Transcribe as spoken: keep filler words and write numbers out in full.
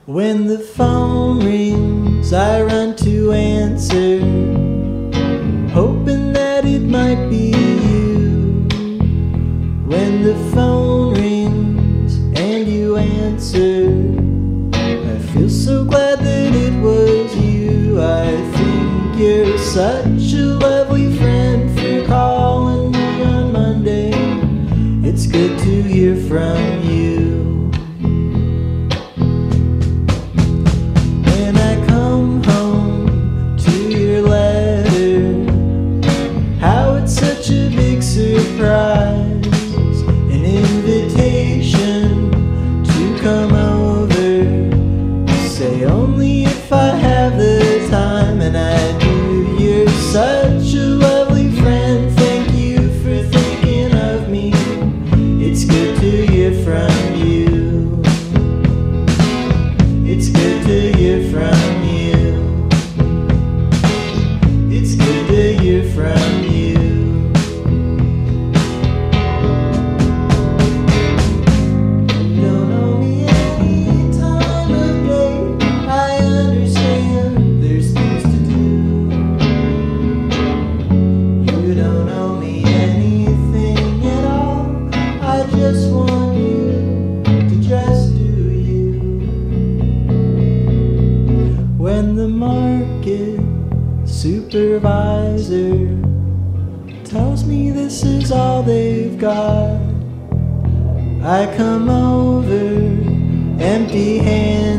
When the phone rings, I run to answer, hoping that it might be you. When the phone rings and you answer, I feel so glad that it was you. I think you're such a lovely friend for calling me on Monday. It's good to hear from you. When I come home to your letter, how it's such a big surprise, an invitation to come over. You say only if I have the time, and I do. You're such a lovely friend, thank you for thinking of me. It's good to hear from you. It's good to hear from you. It's good to hear from you. You don't owe me any time of day. I understand there's things to do. You don't owe me anything at all. I just want you to just do you. When the market supervisor tells me this is all they've got, I come over empty-handed.